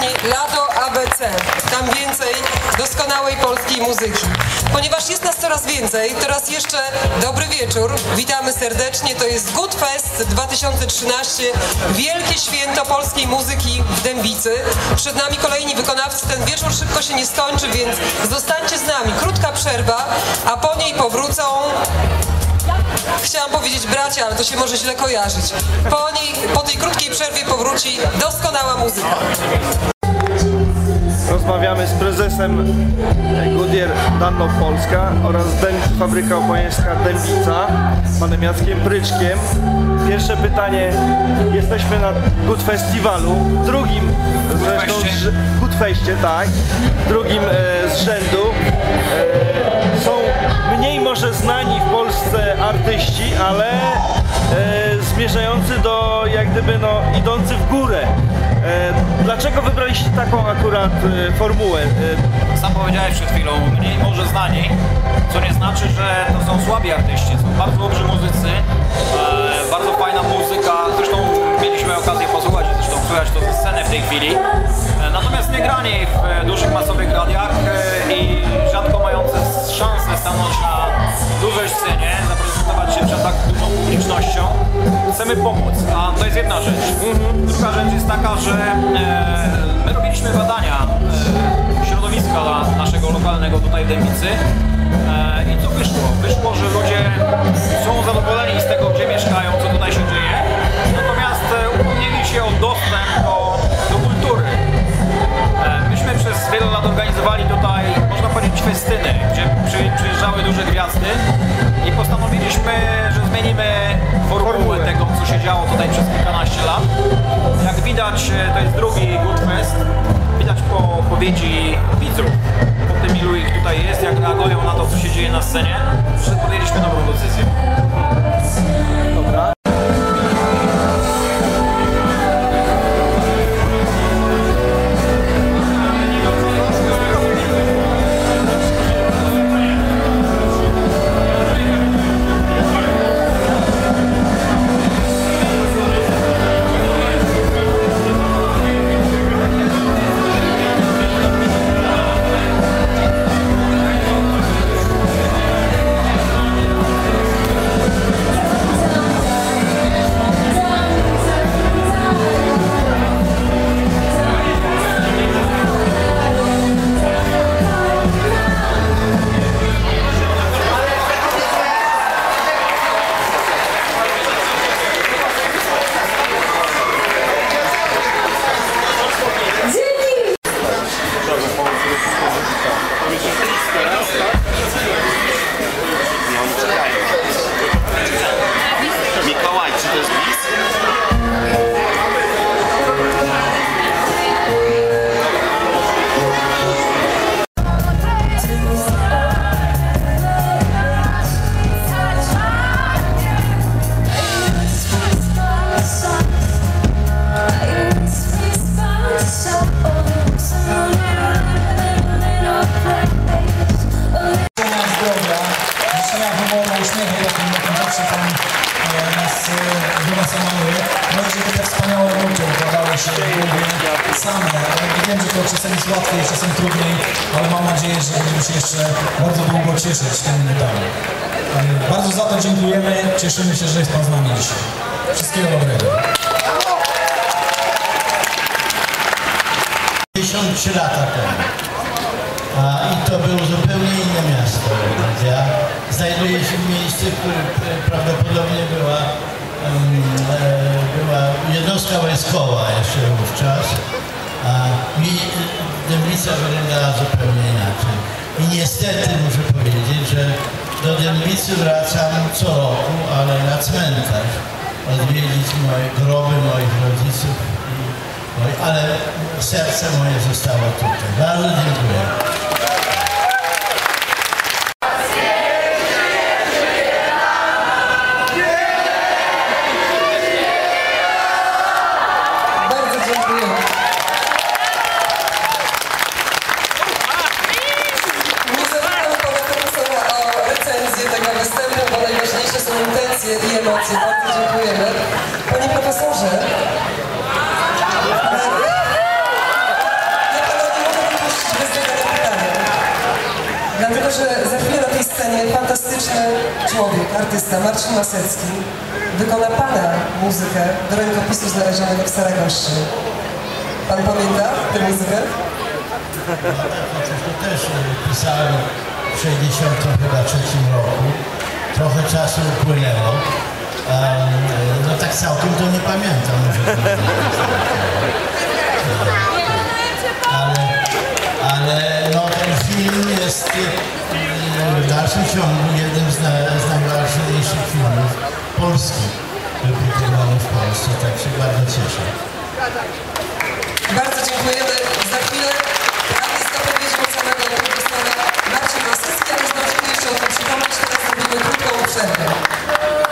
Lado ABC. Tam więcej doskonałej polskiej muzyki. Ponieważ jest nas coraz więcej, teraz jeszcze dobry wieczór. Witamy serdecznie. To jest Good Fest 2013. Wielkie święto polskiej muzyki w Dębicy. Przed nami kolejni wykonawcy. Ten wieczór szybko się nie skończy, więc zostańcie z nami. Krótka przerwa, a po niej powrócą... Chciałam powiedzieć bracia, ale to się może źle kojarzyć. Po tej krótkiej przerwie powróci doskonała muzyka. Rozmawiamy z prezesem Goodyear Dunlop Polska oraz fabryka oponiarska Dębica, panem Jackiem Pryczkiem. Pierwsze pytanie, jesteśmy na Good Festiwalu, drugim zresztą Good Festie, tak, drugim z rzędu. Są mniej może znani w Polsce artyści, ale zmierzający do, jak gdyby, no, idący w górę. Dlaczego wybraliście taką akurat formułę? Sam powiedziałeś przed chwilą, mniej może znani, co nie znaczy, że to są słabi artyści. Są bardzo dobrzy muzycy, bardzo fajna muzyka, zresztą mieliśmy okazję posłuchać, zresztą słychać to ze sceny w tej chwili. Natomiast nie grani w dużych, masowych radiach i rzadko mający szansę stanąć na dużej scenie, zaprezentować się przed tak dużą publicznością. Chcemy pomóc, a to jest jedna rzecz. Druga rzecz jest taka, że my robiliśmy badania środowiska naszego lokalnego tutaj w Dębicy i co wyszło? Wyszło, że ludzie są zadowoleni z tego, gdzie mieszkają, co tutaj się dzieje, natomiast upomnieli się o dostęp do kultury. Myśmy przez wiele lat organizowali tutaj, można powiedzieć, festyny, gdzie przyjeżdżały duże gwiazdy i postanowiliśmy, że zmienimy formułę tego, co się działo tutaj przez kilkanaście lat. Jak widać, to jest drugi Good Fest. Widać po odpowiedzi widzów, po tym, ilu ich tutaj jest, jak reagują na to, co się dzieje na scenie, że podjęliśmy dobrą decyzję. Dobra. Wiem, że to czasem jest łatwiej, czasem trudniej, ale mam nadzieję, że będziemy się jeszcze bardzo długo cieszyć tym medalem. Bardzo za to dziękujemy, cieszymy się, że jest Pan z nami dzisiaj. Wszystkiego dobrego. 53 lata temu. I to było zupełnie inne miasto. Ja znajduję się w miejscu, które prawdopodobnie była jednostka wojskowa jeszcze wówczas. I Dębica wyglądała zupełnie inaczej. I niestety muszę powiedzieć, że do Dębicy wracam co roku, ale na cmentarz odwiedzić groby moich rodziców. Ale serce moje zostało tutaj. Bardzo dziękuję. I emocje. Bardzo dziękujemy. Panie profesorze. że za chwilę na tej scenie fantastyczny człowiek, artysta Marcin Masecki wykona Pana muzykę do rękopisu znalezionego w Saragoście. Pan pamięta tę muzykę? To też pisałem w 1963 roku. Trochę czasu upłynęło. No tak całkiem to nie pamiętam. Ale no, ten film jest w dalszym ciągu jednym z najważniejszych filmów polskich wyprodukowanych w Polsce, tak się bardzo cieszę. Bardzo dziękujemy. Za chwilę prawie z dopowiedzią samego profesora Marcin Masecki, ale zdążymy jeszcze o tym przypomnieć. Teraz zrobimy krótką przerwę.